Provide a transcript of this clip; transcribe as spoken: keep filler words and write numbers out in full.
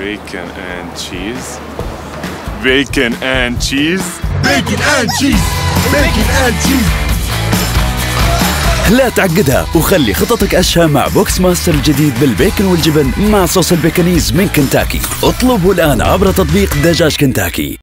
bacon and cheese. Bacon and cheese. Bacon and cheese. Bacon and cheese. لا تعقدها وخلي خططك أشهى مع بوكس ماستر الجديد بالبيكن والجبن مع صوص البيكنيز من كنتاكي. اطلبه الآن عبر تطبيق دجاج كنتاكي.